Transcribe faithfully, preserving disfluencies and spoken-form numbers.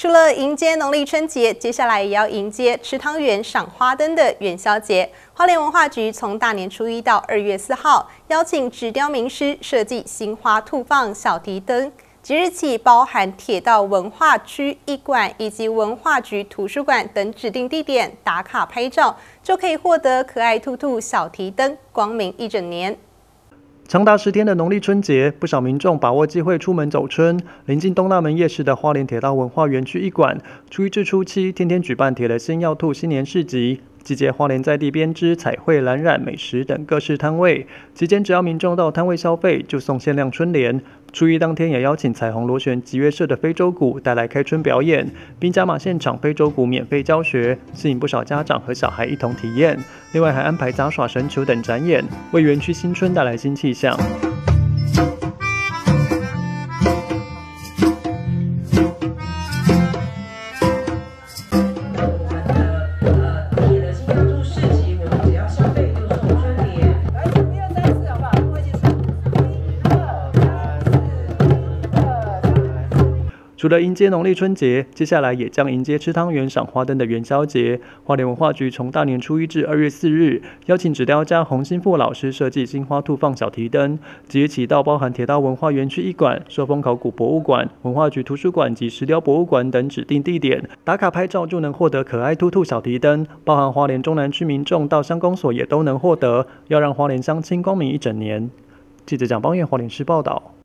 除了迎接农历春节，接下来也要迎接吃汤圆、赏花灯的元宵节。花莲文化局从大年初一到二月四号，邀请纸雕名师设计新花兔放小提灯。即日起，包含铁道文化区一馆以及文化局图书馆等指定地点打卡拍照，就可以获得可爱兔兔小提灯，光明一整年。 长达十天的农历春节，不少民众把握机会出门走春。临近东大门夜市的花莲铁道文化园区一馆，初一至初七天天举办铁的鲜药兔新年市集，集结花莲在地编织、彩绘、蓝染、美食等各式摊位。期间只要民众到摊位消费，就送限量春联。初一当天也邀请彩虹螺旋集乐社的非洲鼓带来开春表演，并加码现场非洲鼓免费教学，吸引不少家长和小孩一同体验。另外还安排杂耍、神球等展演，为园区新春带来新气象。 除了迎接农历春节，接下来也将迎接吃汤圆、赏花灯的元宵节。花莲文化局从大年初一至二月四日，邀请纸雕家洪新富老师设计新花兔放小提灯。即日起到包含铁道文化园区一馆、寿丰考古博物馆、文化局图书馆及石雕博物馆等指定地点打卡拍照，就能获得可爱兔兔小提灯。包含花莲中南区民众到乡公所也都能获得，要让花莲乡亲光明一整年。记者蒋邦彦花莲市报道。